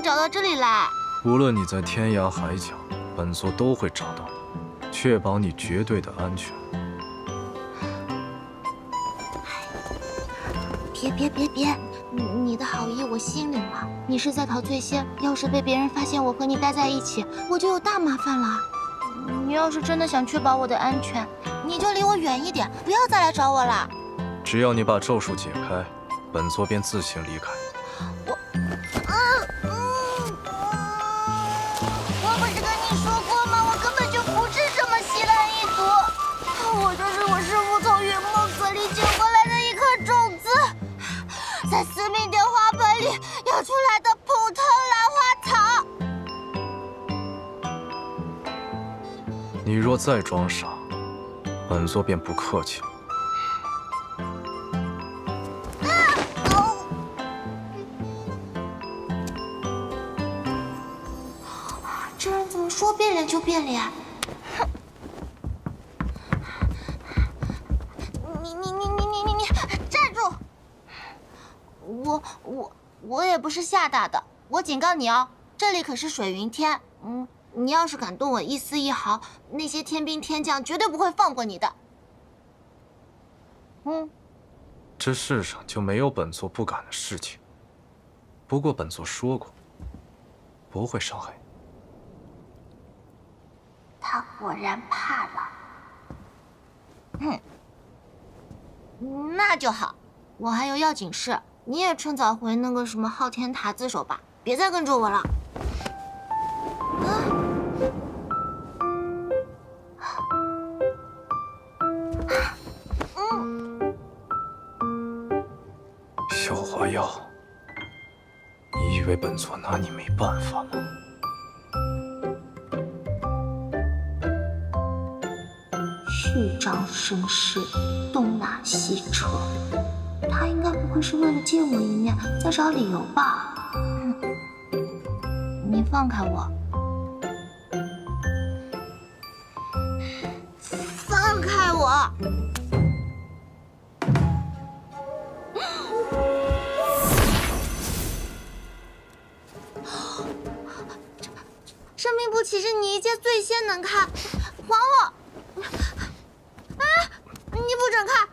找到这里来。 无论你在天涯海角，本座都会找到你，确保你绝对的安全。 别！你的好意我心领了。你是在逃醉仙，要是被别人发现我和你待在一起，我就有大麻烦了。你要是真的想确保我的安全，你就离我远一点，不要再来找我了。 只要你把咒术解开，本座便自行离开。 我不是跟你说过吗？我根本就不是这么稀烂一族，我就是我师父从云梦寺里捡回来的一颗种子，在司命殿花盆里养出来的普通兰花草。 你若再装傻，本座便不客气了。 这人怎么说变脸就变脸？哼！你站住！我也不是吓大的，我警告你哦，这里可是水云天。你要是敢动我一丝一毫，那些天兵天将绝对不会放过你的。 这世上就没有本座不敢的事情。不过本座说过，不会伤害你。 他果然怕了。那就好。我还有要紧事，你也趁早回那个什么昊天塔自首吧，别再跟着我了。 小花妖，你以为本座拿你没办法吗？ 虚张声势，东拉西扯，他应该不会是为了见我一面再找理由吧？你放开我！放开我！生命不岂是你一介醉仙能看？还我！啊！你不准看！